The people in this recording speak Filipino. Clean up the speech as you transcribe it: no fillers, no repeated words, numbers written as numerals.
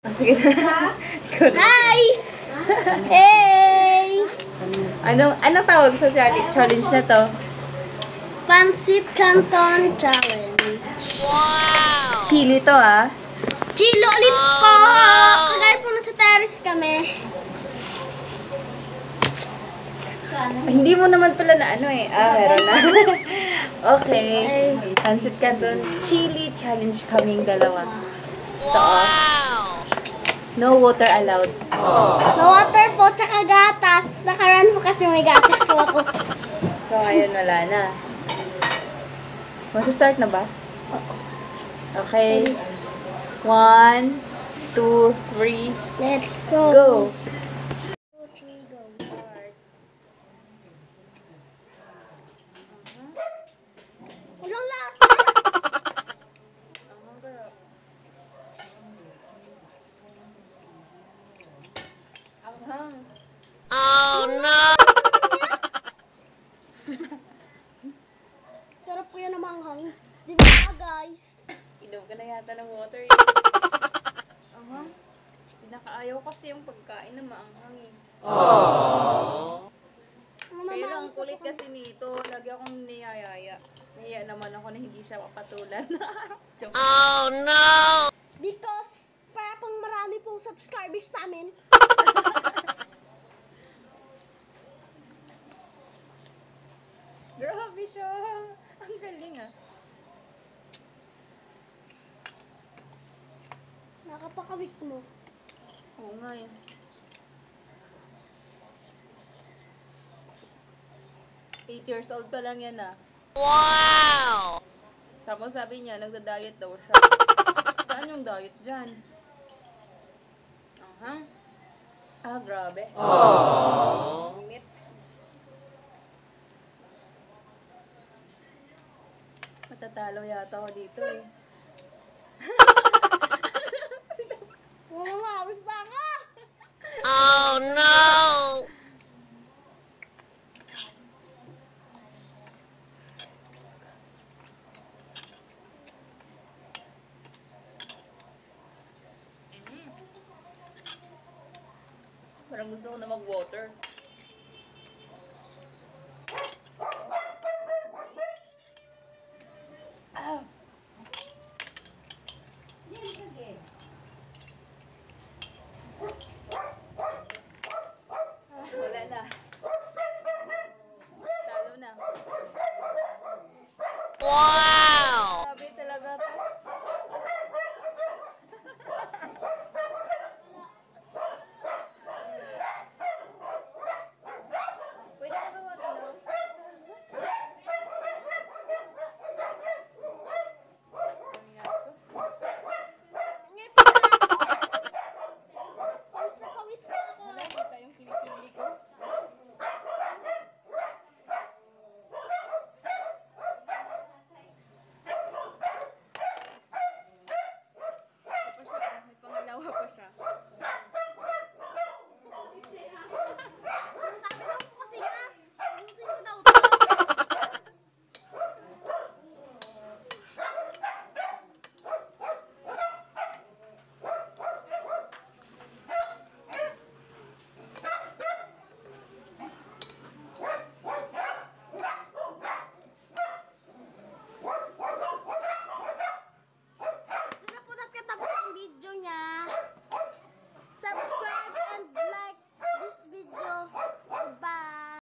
Sige na. Guys! Hey! Anong tawag sa challenge na to? Pancit Canton Challenge. Wow! Chili to Chilo ulit po! Kagaya po nasa terrace kami. Hindi mo naman pala na meron na. Okay. Pancit Canton Chili Challenge kaming dalawa. Wow! No water allowed. No water po, tsaka gatas. Nakaraan po kasi may gatas po ako. So, ayun, wala na. Mag-start na ba? Okay. 1, 2, 3. Let's go. Go! 2, 3, go. Start. Walang lasa. Anghang. Oh no! Sarap po yan ang manghang. Di ba guys? Inom ka na yata ng water. Pinakaayaw kasi yung pagkain na maanghang eh. Pero ang kulit kasi nito, lagi akong niyayaya. Nahiya naman ako na hindi siya papatulan. Oh no! Because para pang marami pong subscribers namin. Grabe siya. Ang galing Nakapakawik mo. Oo nga eh. Eight years old pa lang yan Wow! Tapos sabi niya, nagda-diet daw siya. Saan yung diet dyan? Grabe. Init. Matatalo yata ako dito eh. Mamamawis na ako! Oh no! Parang gusto ko na mag-water.